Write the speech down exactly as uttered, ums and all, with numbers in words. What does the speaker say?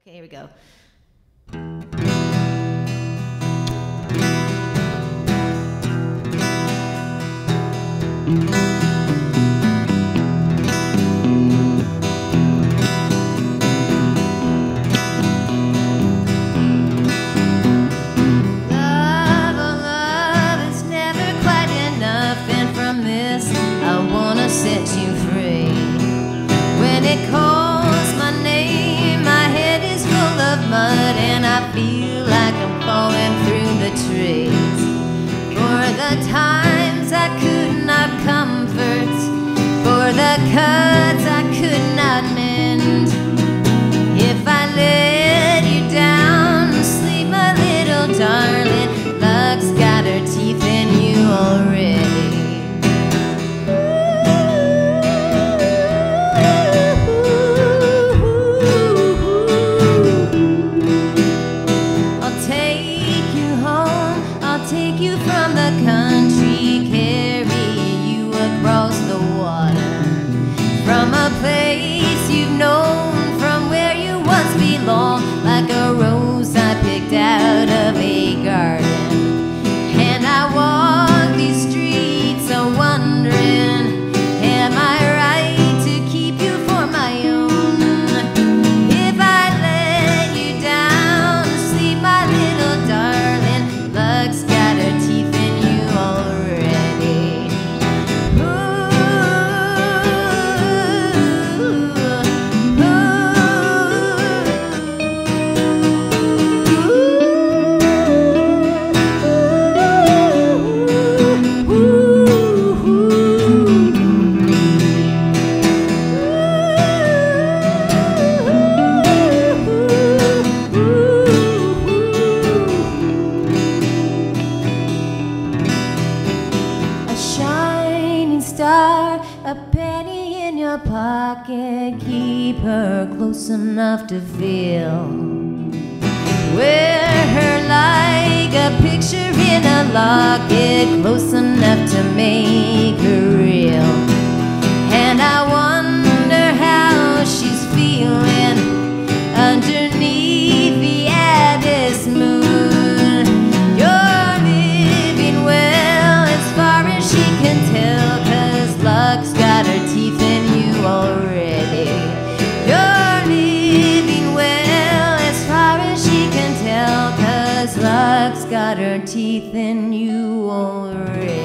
Okay, here we go. Set you free. When it calls my name, my head is full of mud, and I feel like I'm falling through the trees. For the times I could not comfort, for the cuts I could not mend. If I let you down, sleep my little darling, luck's got her teeth in you already. Place you've known from where you once belonged, like a rose I picked out of a garden. And I walk these streets a wondering, am I right to keep you for my own? If I let you down, sleep my little darling, luck's got her teeth in you already. Keep her close enough to feel. Wear her like a picture in a locket, close enough to make her real. And I wonder how she's feeling underneath the Addis moon. You're living well as far as she can tell, 'cause luck's got her teeth in you already. You're living well as far as she can tell, 'cause luck's got her teeth in you already.